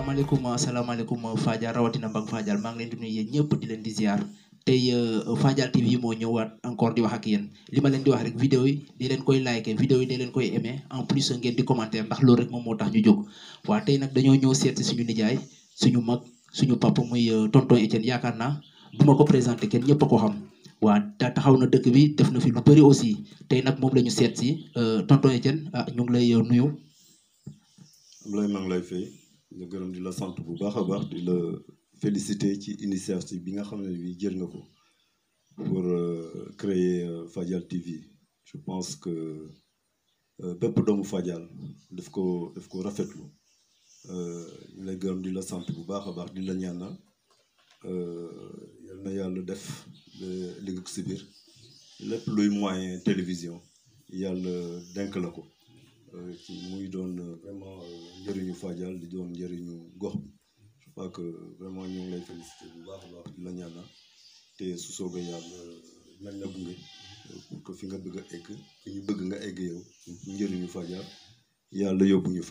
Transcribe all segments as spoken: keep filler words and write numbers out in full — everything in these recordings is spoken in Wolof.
asalaamaaleykum asalaamaaleykum Fadial rawatina Mbang Fadial maa ngi leen di nuyu yéen ñëpp di leen di ziar tey Fadial T V moo ñëwaat encore di wax ak yéen li ma leen di wax rek vidéo yi di leen koy like vidéo yi di leen koy aimé en plus ngeen di commentaire ndax loolu rek moom moo tax ñu jóg waa tey nag dañoo ñëw seet si suñu nijaay suñu mag suñu papa muy tonton Etienne yaakaar naa du ma ko présenté kenn ñëpp a ko xam waa ta taxaw na dëkk bi def na fi lu bëri aussi tey nag moom la ñu seet si tonton Etienne ah ñu ngi lay nuyu. Ablaye maa ngi lay fay di gërëm di la sant bu baax a baax di la féliciter ci initiative bi nga xam ne bi jël nga ko pour créer Fadial T V je pense que bépp doomu Fadial daf ko daf ko rafetlu ñu lay gërëm di la sant bu baax a baax di la ñaanal yal na yàlla def li nga ko si biir lépp luy moyen télévision yàlla denk la ko ci muy doon vraiment njëriñu Fadial di doon njëriñu gox bi je crois que vraiment ñu ngi lay féliciter bu baax a baax di la ñaanal te su soobee yàlla nañ la gunge pour que fi nga bëgg a egg fi ñu bëgg nga egg yow njëriñu Fadial yàlla yóbbu ñu fa.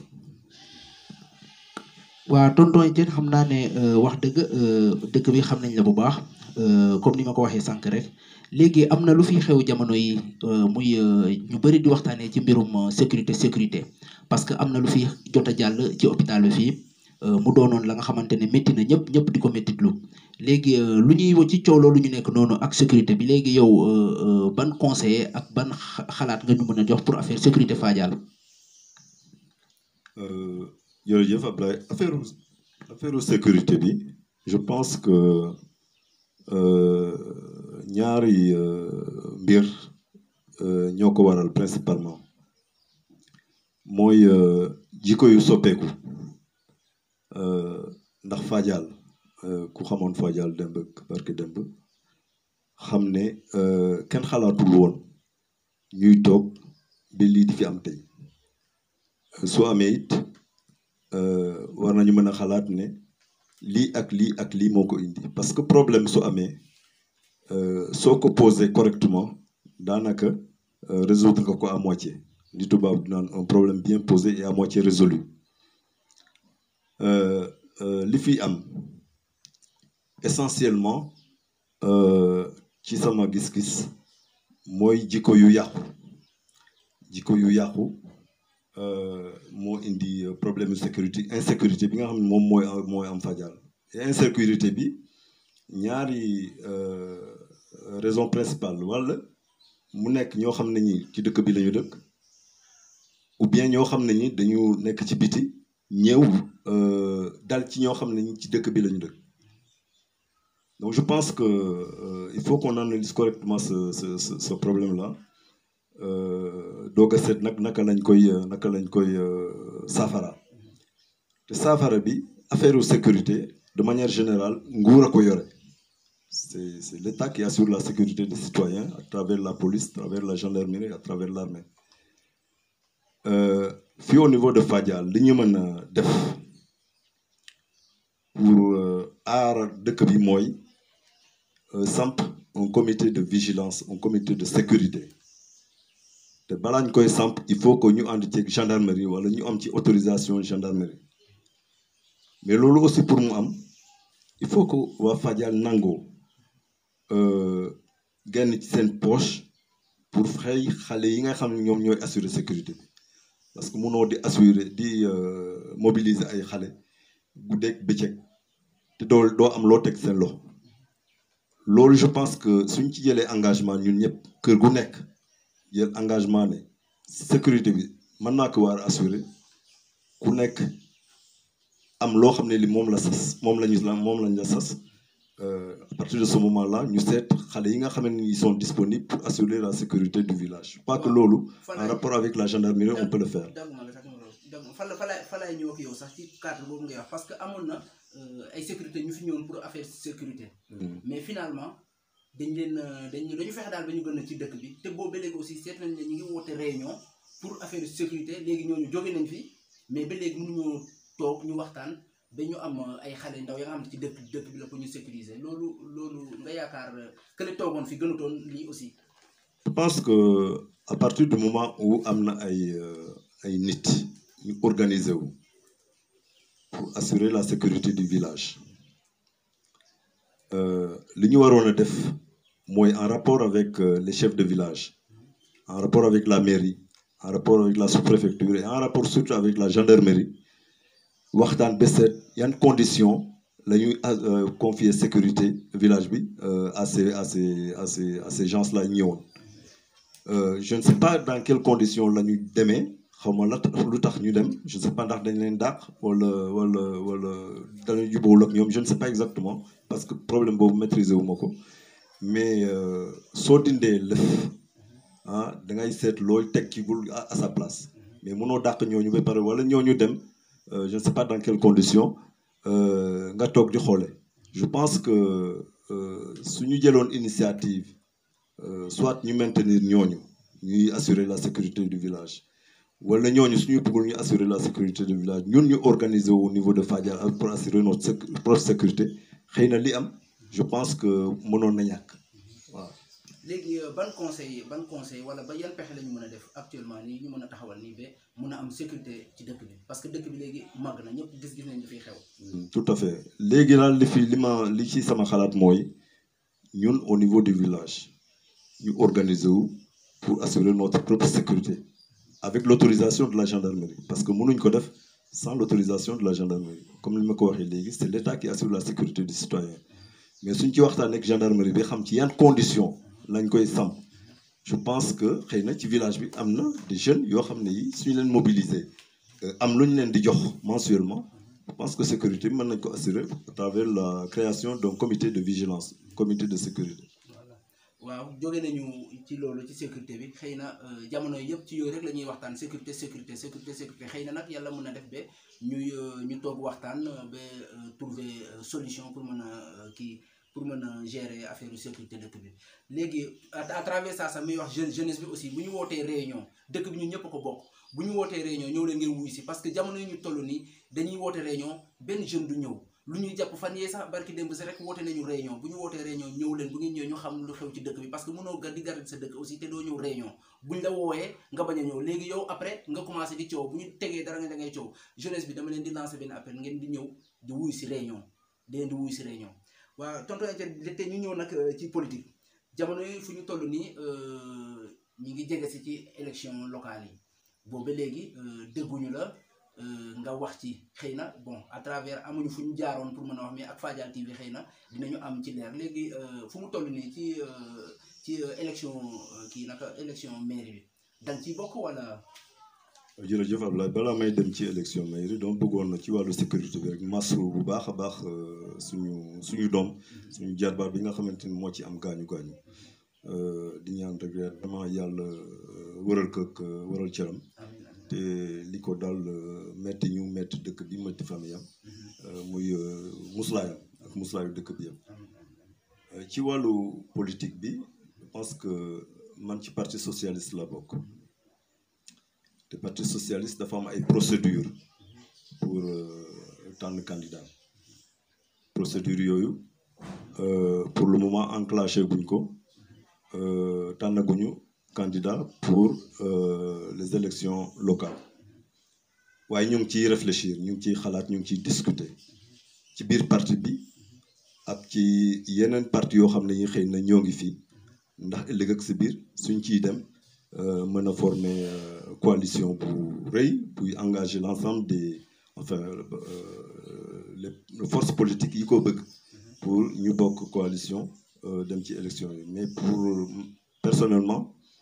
waa tonton Etienne xam naa ne wax dëgg dëkk bi xam nañ la bu baax comme ni ma ko waxee sànq rek léegi am na lu fi xew jamono yi muy ñu bëri di waxtaanee ci mbirum sécurité sécurité parce que am na lu fi jot a jàll ci hôpital bi fii mu doonoon la nga xamante ne métti na ñëpp ñëpp di ko méttitlu léegi lu ñuy ci coow loolu ñu nekk noonu ak sécurité bi léegi yow ban conseiller ak ban xalaat nga ñu mën a jox pour affaire sécurité Fadial. jërëjëf Ablaye affaire affaire sécurité bi je pense que ñaari mbir ñoo ko waral principalement mooy jikko yu soppeeku ndax Fadial ku xamoon Fadial demb barke demb xam ne kenn xalaatul woon ñuy toog ba lii di fi am tey su amee it war nañu mën a xalaat ne lii ak lii ak lii moo ko indi parce que problème su amee soo ko posé correctement daanaka résoudre nga ko à moitié li tubaab di naan un problème bien posé et à moitié résolu li fi am essentiellement ci sama gis-gis mooy jikko yu yàqu jikko yu yàqu moo indi problème de sécurité insécurité bi nga xam ne moom mooy mooy am Fadial et insécurité bi ñaari raison principale wala mu nekk ñoo xam ne ñi ci dëkk bi la ñu dëkk ou bien ñoo xam ne ñi dañu nekk ci biti ñëw dal ci ñoo xam ne ñi ci dëkk bi la ñu dëkk donc je pense que euh, il faut qu'on analyse correctement ce ce ce, ce problème là doog a seet nag naka lañ koy naka lañ koy saafara te saafara bi affaire sécurité de manière générale nguur a ko yore c'est c'est l'État qui assure la sécurité des citoyens à travers la police à travers la gendarmerie à travers l'armée fii au niveau de Fadial li ñu mën a def pour aar dëkk bi mooy samp un comité de vigilance un comité de sécurité te balaa ñu koy samp il faut que ñu ànd ci gendarmerie wala ñu am ci autorisation gendarmerie mais loolu aussi pour mu am il faut que waa Fadial nangoo genn ci seen poche pour xëy xale yi nga xam ne ñoom ñooy assurer sécurité bi parce que mënoo di assurer di mobiliser ay xale guddeeg bëccëg te doo doo am loo teg seen loxo loolu je pense que suñ ci jëlee engagement ñun ñëpp kër gu nekk jël engagement ne sécurité bi mën naa ko war a assurer ku nekk am loo xam ne li moom la sas moom la ñu la moom lañ la sas à partir de ce moment là ñu seet xale yi nga xam ne ils sont disponibles pour assurer la sécurité du village je crois que loolu en rapport avec la gendarmerie on peut le faire. fa la fa la fa lay ñëw ak yow sax ci cadre boobu ngay wax parce que amoon na ay sécurité ñu fi ñëwoon pour affaire sécurité mais finalement dañ leen dañ dañu fexe daal ba ñu gën a ci dëkk bi te boobu ba léegi aussi seet nañ ne ñu ngi woote réunion pour affaire sécurité léegi ñooñu jóge nañ fi mais ba léegi mënuñoo toog ñu waxtaan ba ñu am ay xale ndaw ya nga xam ne ci dëkk dëkk bi la ko ñu sécuriser loolu loolu nga yaakaar que le toogoon fi gënutoon lii aussi. je pense que à partir du moment où am na ay ay nit ñu organiser wu pour assurer la sécurité du village. Li ñu waroon a def mooy en rapport avec euh, les chefs de village, en rapport avec la mairie, en rapport avec la sous-préfecture et en rapport surtout avec la gendarmerie waxtaan ba seet yan conditions la ñuy euh, confier sécurité village bi euh, à ces à ces à ces à ces gens-là ñëwoon. Euh, je ne sais pas dans quelles conditions la ñu demee xaw ma la lu tax ñu dem je ne sais pas ndax dañ leen dàq wala wala wala dañu jubóowul ak ñoom je ne sais pas exactement parce que problème boobu maîtriser wu ma ko mais euh, soo dindee lëf ah da ngay seet looy teg ci gul à sa place mais mënoo dàq ñooñu ba pare wala ñooñu dem euh, je ne sais pas dans quelles conditions nga toog di xoole. Je pense que euh, su ñu jëloon initiative euh, soit ñu maintenir ñooñu ñuy assurer la sécurité du village wala ñooñu suñu bëggul ñu assurer la sécurité du village ñun ñu organiser au niveau de Fadial pour assurer notre propre sécurité xëy na li am je pense que mënoon na ñàkk waaw. léegi ban conseil ban conseil wala ba yan pexe la ñu mën a def actuellement nii ñu mën a taxawal nii ba mën a am sécurité ci dëkk bi parce que dëkk bi léegi màgg na ñëpp gis-gis nañ li fiy xew. tout à fait léegi daal li fi li ma li ci sama xalaat mooy ñun au niveau du village ñu organiser wu pour assurer notre propre sécurité avec l'autorisation de la gendarmerie parce que mënuñ ko def sans l'autorisation de la gendarmerie comme li ma ko waxee léegi c'est l'État qui assure la sécurité du citoyen mais suñ ci waxtaan ak gendarmerie bi xam ci yan conditions lañ koy samp je pense que xëy na ci village bi am na des jeunes yoo xam ne yi suñu leen mobiliser am lu ñu leen di jox mensuellement je pense que sécurité bi mën nañ ko assurer à travers la création d'un comité de vigilance comité de sécurité. waaw jóge nañu ci loolu ci sécurité bi xëy na jamono yëpp ci yooyu rek la ñuy waxtaan sécurité sécurité sécurité sécurité xëy na nag yàlla mën na def ba ñuy ñu toog waxtaan ba trouver solution pour mën a kii pour mën a gérer affaire de sécurité dëkk bi léegi à travers ça sax muy wax jeune jeunesse bi aussi bu ñu wootee réunion dëkk bi ñun ñëpp ko bokk bu ñu wootee réunion ñëw leen ngeen wuy si parce que jamono yi ñu toll nii dañuy woote réunion benn jeune du ñëw lu ñuy jàpp fan yee sax barki démb si rek woote nañu réunion bu ñu wootee réunion ñëw leen bu ngeen ñëw ñu xam lu xew ci dëkk bi parce que mënoo gar di garder sa dëkk aussi te doo ñëw réunion buñ la woowee nga bañ a ñëw léegi yow après nga commencé di coow bu ñu tegee dara nga da ngay coow jeunesse bi dama leen di lancer benn appel ngeen di ñëw di wuy si réunion di leen di wuy si réunion waaw tonton te ñu ñëw nag ci politique jamono yi fu ñu toll nii ñu ngi jege si ci élection locale yi boobu ba léegi dégguñu la nga wax ci xëy na bon à travers amuñu fu ñu jaaroon pour mën a wax mais ak Fadial T V xëy na dinañu am ci leer léegi fu mu toll nii ci ci élection kii naka élection mairie bi danga ciy bokk wala. jërëjëf Ablaye balaa may dem ci élection mairie donc bëggoon na ci wàllu sécurité bi rek masu bu baax a baax suñu suñu doom suñu jarbaat bi nga xamante ni moo ci am gaañu gaañu di ñaan rek vraiment yàlla wëral ko wëral cëram te li ko dal metti ñu metti dëkk bi metti famille am muy muslaayam ak muslaayu dëkk bi yam ci wàllu politique bi je pense que man ci parti socialiste la bokk te parti socialiste dafa am ay procédure pour tànn candidat procédure yooyu pour le moment enclenché guñ ko tànnaguñu candidat pour euh, les élections locales waaye ñu ngi ciy réfléchir ñu ngi ciy xalaat ñu ngi ciy discuter ci biir parti bi ak ci yeneen parti yoo xam ne yi xëy na ñoo ngi fii ndax ëllëg ak si biir suñ ciy dem mën a former coalition bu rëy buy engager l'ensemble des enfin les forces politiques yi ko bëgg pour ñu bokk coalition dem ci élection yi mais pour personnellement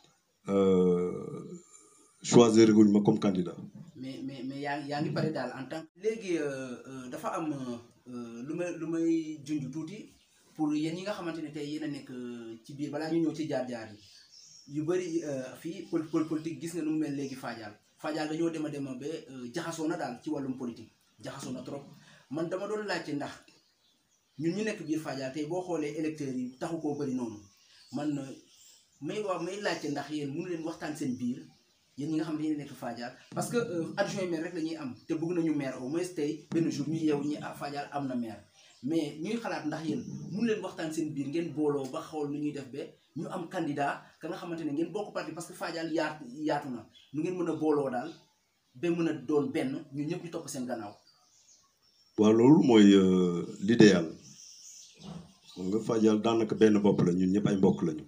Euh, choisir guñ ma comme candidat. mais mais mais yaa ngi yaa ngi pare daal en tant que. léegi dafa am lu may lu may junj tuuti pour yéen ñi nga xamante ne tey yéen a nekk ci biir balaa ñu ñëw ci jaar-jaar yi yu bëri fii pol politique gis nga nu mu mel léegi Fadial Fadial dañoo dem a dem ba jaxasoo na daal ci wàllum politique jaxasoo na trop man dama doon laajte ndax ñun ñu nekk biir Fadial tey boo xoolee électeurs yi taxu koo bëri noonu man. may waaw may laajte ndax yéen mënu leen waxtaan seen biir yéen ñi nga xam ne yéen nekk Fadial parce que adjoint maire rek la ñuy am te bëgg nañu maire au moins tey benn jour ñu yeewu ñi ah Fadial am na maire mais ñuy xalaat ndax yéen mënu leen waxtaan seen biir ngeen booloo ba xool nu ñuy def ba ñu am candidat ka nga xamante ne ngeen bokk parti parce que Fadial yaatu yaatu na nu ngeen mën a booloo daal ba mën a doon benn ñun ñëpp ñu topp seen gannaaw. waaw loolu mooy l'idéal xam nga Fadial daanaka benn bopp la ñun ñëpp ay mbokk lañu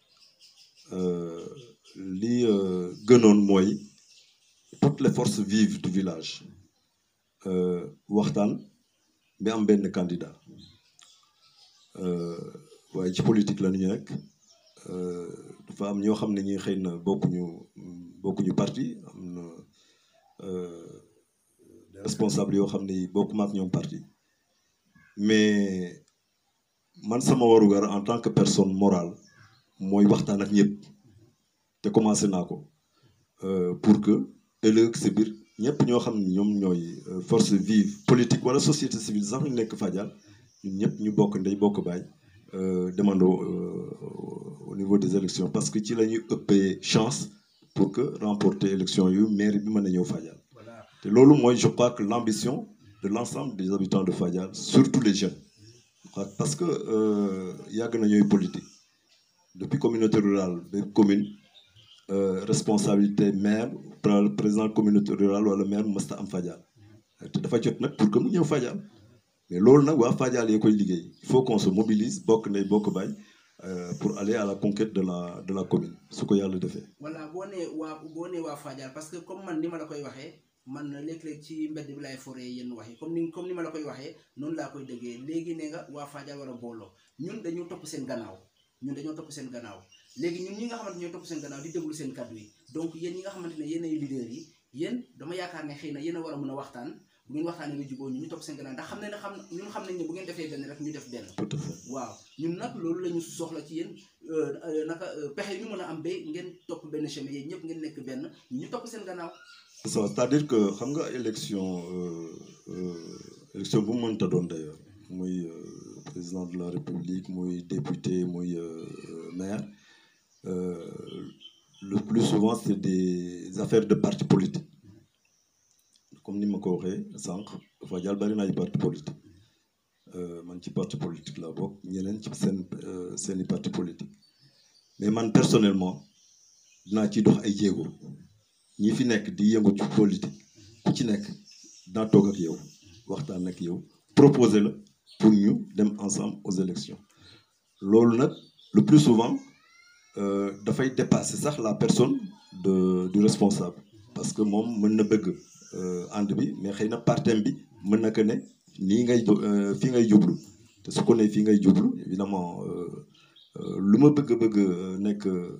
li gënoon mooy toutes les forces vives du village waxtaan bi am benn candidat waaye ci politique la ñu nekk dafa am ñoo xam ne ñi xëy na bokkuñu bokkuñu parti am na des responsables yoo xam ne bokkuma ak ñoom parti mais man sama warugar en tant que personne morale mooy waxtaan ak ñëpp te commencé naa ko pour que ëllëg si biir ñëpp ñoo xam ne ñoom ñooy force vive politique wala société civile sax ñu nekk Fadial ñun ñëpp ñu bokk ndey bokk baay demandoo au niveau des élections parce que ci la ñuy ëppee chance pour que remporter élection yu maire bi mën a ñëw Fadial te loolu mooy je crois que l'ambition de l'ensemble des habitants de Fadial surtout les jeunes parce que yàgg na ñooy politique depuis communauté rurale ba commune responsabilité maire président communauté rurale wala maire mësta am Fadial te dafa jot nag pour que mu ñëw Fadial mais loolu nag waa Fadial yee koy liggéey il faut qu'on se mobilise bokk ndey bokk baay pour aller à la conquête de la de la commune su ko yàlla defee. voilà boo nee waa boo nee waa Fadial parce que comme man ni ma la koy waxee man léeg-léeg ci mbedd bi laay foree yenn wax yi comme ni comme ni ma la koy waxee noonu laa koy déggee léegi ne nga waa Fadial war a booloo ñun dañoo topp seen gannaaw ñun dañoo topp seen gannaaw léegi ñun ñi nga xamante ñoo topp seen gannaaw di déglu seen kaddu yi donc yéen ñi nga xamante ne yéen ay leaders yi yéen dama yaakaar ne xëy na yéen a war a mën a waxtaan bu ngeen waxtaanee nga jubóo ñu ñu topp seen gannaaw ndax xam ne ne xam ñun xam nañ ne bu ngeen defee benn rek ñu def benn waaw ñun nag loolu la ñu soxla ci yéen naka pexe ñu mën a am ba ngeen topp benn chemin yéen ñëpp ngeen nekk benn ñu topp seen gannaaw c'est-à-dire que xam nga élection élection bu mu mënta doon d'ailleurs muy président de la République muy député muy maire le plus souvent c'est des affaires de parti politique comme ni ma ko waxee sànq Fadial bari na ay parti politique man ci parti politique la bokk ñeneen ci seen seeni parti politique mais man personnellement dinaa ci dox ay jéego ñi fi nekk di yëngu ci politique ku ci nekk dinaa toog ak yow waxtaan ak yow proposer la pour ñu dem ensemble aux élections loolu nag le plus souvent dafay dépasser sax la personne de du responsable parce que moom mën na bëgg ànd bi mais xëy na partem bi mën na ko ne nii ngay fii ngay jublu te su ko ne fii ngay jublu évidemment lu ma bëgg bëgg nekk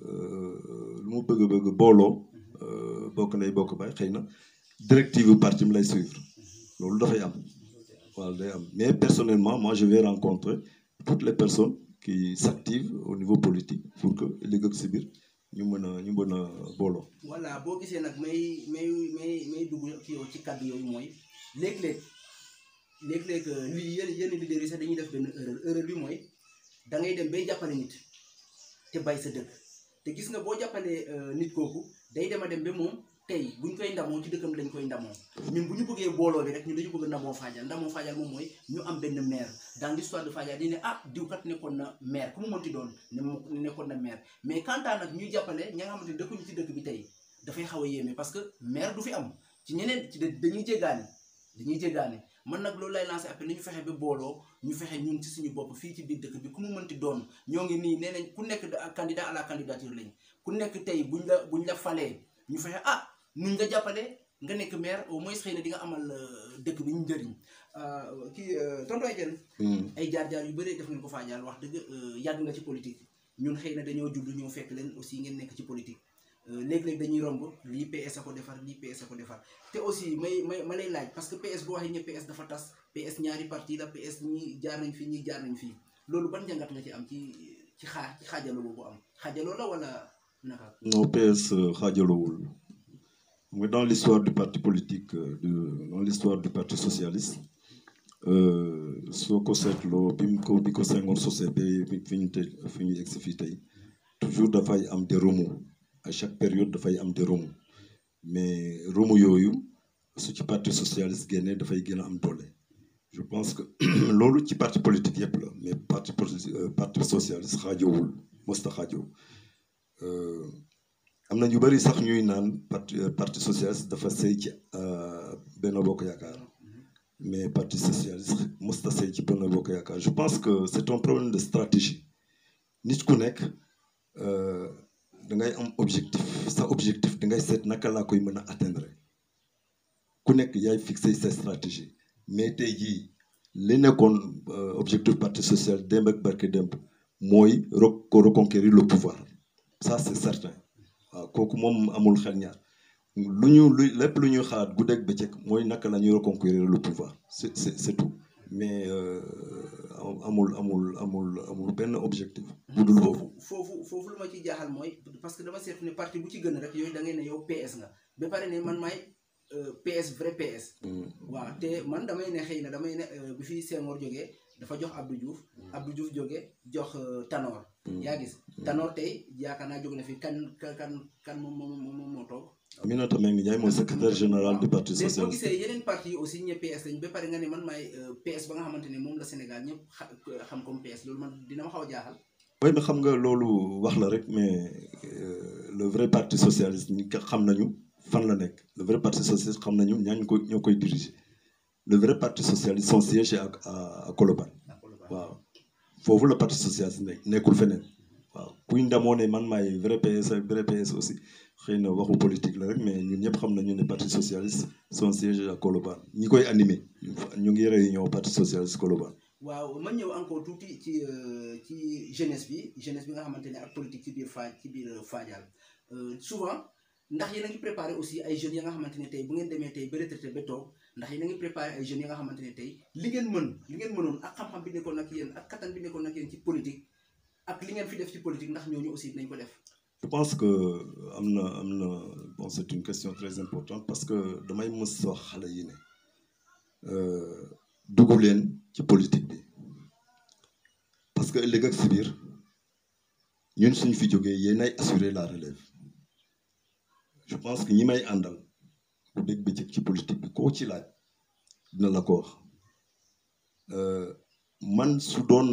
lu ma bëgg bëgg booloo bokk nay bokk bay xëy na directive yu parti mi lay suivre loolu dafay am waaw day am mais personnellement moi je vais rencontrer toutes les personnes qui s'activent au niveau politique pour que léegi ak si biir ñu mën a ñu mën a booloo. voilà boo gisee nag may may may may dugg ci yow ci kàddu yooyu mooy léeg-léeg léeg-léeg li yenn yenn leaders yi sax dañuy def benn erreur erreur bi mooy da ngay dem bay jàppale nit te bay sa dëkk te gis nga boo jàppalee nit kooku day dem a dem ba moom tey buñ koy ndamoo ci dëkkam lañ koy ndamoo ñun bu ñu bëggee booloo bi rek ñun dañu bëgg ndamoo Fadial ndamoo Fadial moom mooy ñu am benn maire dans l'histoire de Fadial di ne ah diw kat nekkoon na maire ku mu mënti doon ne nekkoon na maire mais quant à nag ñuy jàppale ña nga xamante ne dëkkuñu ci dëkk bi tey dafay xaw a yéeme parce que maire du fi am ci ñeneen ci dañuy jéggaani dañuy jéggaani man nag loolu lay lancé après nañu fexe ba booloo ñu fexe ñun ci suñu bopp fii ci biir dëkk bi ku mu mënti doon ñoo ngi nii nee nañ ku nekk candidat à la candidature lañ ku nekk tey buñ la buñ la falee ñu fexe ah nuñ nga jàppale nga nekk maire au moins xëy na di nga amal dëkk bi ñu njëriñ kii tonton Etienne ay jaar-jaar yu bëri def ngeen ko Fadial wax dëgg yàgg nga ci politique ñun xëy na dañoo judd ñoo fekk leen aussi ngeen nekk ci politique léeg-léeg dañuy romb lii P S a ko defar lii P S a ko defar te aussi may may ma lay laaj parce que P S boo waxee ñëpp P S dafa tas P S ñaari parti la P S ñi jaar nañ fii ñi jaar nañ fii loolu ban njàngat nga ci am ci ci xaar ci xaajaloo boobu am xaajaloo la wala naka. non P S xaajaloowul mais dans l'histoire du parti politique de dans l'histoire du parti socialiste soo ko seetloo bi mu ko bi ko Senghor sosé ba fi ñu tey fi ñu egsi fii tey toujours dafay am des remous à chaque période dafay am des remous mais remous yooyu su ci parti socialiste génnee dafay gën a am doole je pense que loolu ci parti politique yëpp la mais parti parti socialiste xaajowul mosta xaajoo am na ñu bëri sax ñuy naan parti parti socialiste dafa sëy ci Benno Bokk Yaakaar mais parti socialiste mosta sey ci Benno Bokk Yaakaar. Je pense que c'est un problème de stratégie nit ku nekk da ngay am objectif sa objectif da ngay seet naka laa koy mën a atteindre ku nekk yaay fixer sa stratégie mais tey jii li nekkoon objectif parti social démb ak barke démb mooy ko reconquérir le pouvoir ça c'est certain waaw kooku moom amul xel ñaar lu ñu lu lépp lu ñuy xalaat guddeeg bëccëg mooy naka la ñuy reconquérir le pouvoir c'est c'est c'est tout mais amul amul amul amul benn objectif. bu dul boobu foofu foofu lu ma ci jaaxal mooy parce que dama seetlu ne parti bu ci gën rek yooyu da ngay ne yow P S nga ba pare ne man maay P S vrai P S. waaw te man damay ne xëy na damay ne bi fi Senghor jógee dafa jox Abdou Diouf. Abdou Diouf jógee jox Tanor. yaa gis Tanor tey yaakaar naa jóge na fi kan kan kan moom moom moom moo toog. Aminata Mbengue Ndiaye mooy secrétaire général du parti socialiste. boo gisee yeneen parti yi aussi ñëpp P S lañ ba pare nga ne man maay P S ba nga xamante ne moom la Sénégal ñëpp xam comme P S loolu man dina ma xaw a jaaxal. oui mais xam nga loolu wax la rek mais le vrai parti socialiste ñi xam nañu fan la nekk le vrai parti socialiste xam nañu ñaañ ko ñoo koy diriger le vrai parti socialiste son siège est à à Colobane waaw foofu la parti socialiste nekk nekkul feneen waaw kuy ndamoo ne man maay vrai P S vrai P S aussi xëy na waxu politique la rek mais ñun ñëpp xam nañu ne parti socialiste son siège est à Colobane ñi koy animé ñu ngi réunion parti socialiste Colobane. waaw man ñëw encore tuuti ci ci jeunesse bi jeunesse bi nga xamante ne ak politique ci biir Fa ci biir Fadial souvent ndax yéen a ngi préparé aussi ay jeunes ya nga xamante ne tey bu ngeen demee tey ba retraité ba toog ndax yéen a ngi préparé ay jeunes ya nga xamante ne tey li ngeen mën li ngeen mënoon ak xam-xam bi nekkoon ak yéen ak kattan bi nekkoon ak yéen ci politique ak li ngeen fi def ci politique ndax ñooñu aussi dinañ ko def. je pense que am na am na bon c'est une question très importante parce que damay mës wax xale yi ne dugg leen ci politique bi parce que ëllëg ak si biir ñun suñu fi jógee yéen ay assurer la relève je pense que ñi may àndal bu dégg bëccëg ci politique bi koo ci laaj dina la ko wax man su doon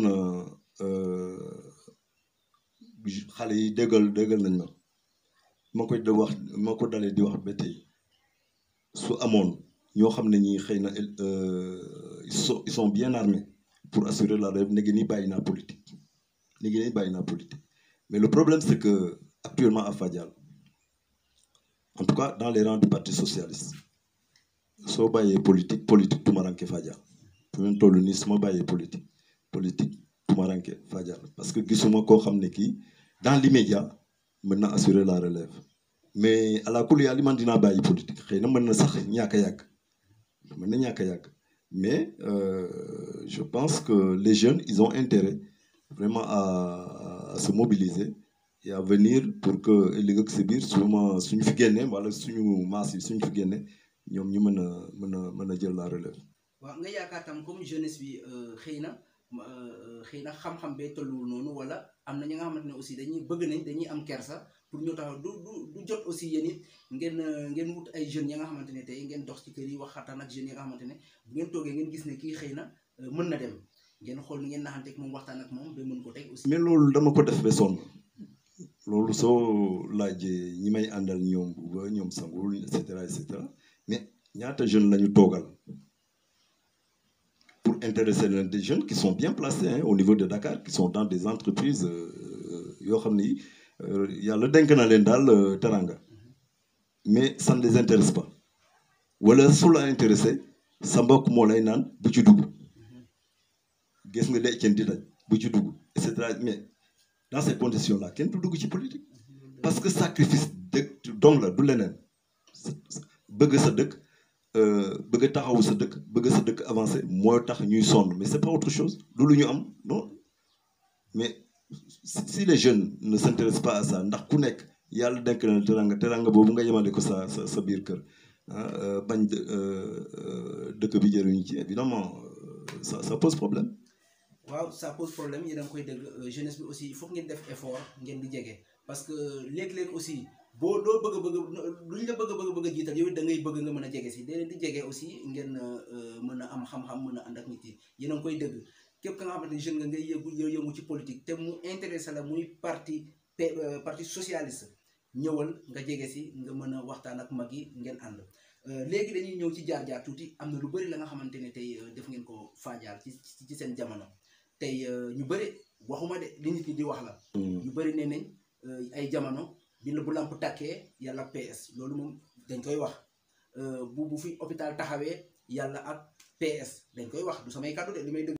xale yi déggal déggal nañ ma ma koy da wax ma ko dalee di wax ba tey su amoon ñoo xam ne ñi xëy na ils sont ils sont bien armés pour assurer la relève léegi nii bàyyi naa politique léegi nii bàyyi naa politique mais le problème c'est que actuellement à Fadial en tout cas dans les rangs du parti socialiste soo bàyyee politique politique tumaranke Fadial fu ñu toll nii su ma bàyyee politique politique tumaranke Fadial parce que gisuma koo xam ne kii dans l'immédiat mën na assurer la relève mais à la kulli yàlla man dinaa bàyyi politique xëy na mën na sax ñàkk a yàgg mën na ñàkk a yàgg mais euh, je pense que les jeunes ils ont intérêt vraiment à, à se mobiliser et à venir pour que ëllëg ak si biir suñu ma suñu fi génne wala suñu maas yi suñu fi génne ñoom ñu mën a mën a mën a jël la relève. waaw nga yaakaar tam comme jeunesse bi xëy na xëy na xam-xam bee tolluwul noonu wala am na ñi nga xamante ne aussi dañuy bëgg nañ dañuy am kersa pour ñu taxaw du du du jot aussi yéen it ngeen ngeen wut ay jeunes ya nga xamante ne tey ngeen dox ci kër yi waxtaan ak jeunes ya nga xamante ne bu ngeen toogee ngeen gis ne kii xëy na mën na dem ngeen xool ni ngeen naxanteeg moom waxtaan ak moom ba mën ko teg aussi. mais loolu dama ko def ba sonn loolu soo laajee ñi may àndal ñoom ba ñoom sangul et cetera et cetera mais ñaata jeunes la ñu toogal pour intéresser leen des jeunes qui sont bien placés hein, au niveau de Dakar qui sont dans des entreprises yoo xam ni yàlla denk na leen daal teranga mais ça ne les intéresse pas wala su la intéressé sa mbokk moo lay naan bu ci dugg gis nga day ceen di daj bu ci dugg et cetera mais dans ces conditions là kenn du dugg ci politique parce que sacrifice dëkk donc la du leneen bëgg sa dëkk bëgg a taxawu sa dëkk bëgg sa dëkk avancé moo tax ñuy sonn mais c'est pas autre chose du lu ñu am non mais si les jeunes ne s'intéressent pas à ça ndax ku nekk yàlla denk na teranga teranga boobu nga yemale ko sa sa sa biir kër ah bañ dëkk bi jëriñu ci évidemment ça ça pose problème. waaw ça pose problème yéen a ngi koy dégg jeunesse bi aussi il faut ngeen def effort ngeen di jege parce que léeg-léeg aussi boo doo bëgg bëgg luñ la bëgg bëgg bëgg a jiital yow da ngay bëgg nga mën a jege si da leen di jege aussi ngeen mën a am xam-xam mën a ànd ak nit yi yéen a ngi koy dégg képp ka nga xamante ne jeune nga ngay yëngu yëngu ci politique te mu intéressé la muy parti parti socialiste ñëwal nga jege si nga mën a waxtaan ak mag yi ngeen ànd léegi dañuy ñëw ci jaar-jaar tuuti am na lu bëri la nga xamante ne tey def ngeen ko Fadial ci ci seen jamono tey ñu bëri waxuma de li nit ñi di wax la. ñu bëri nee nañ ay jamono bi la bu lamp tàkkee yàlla P S loolu moom dañ koy wax bu bu fi hôpital taxawee yàlla ak P S dañ koy wax du samay kàddu de li may dëgg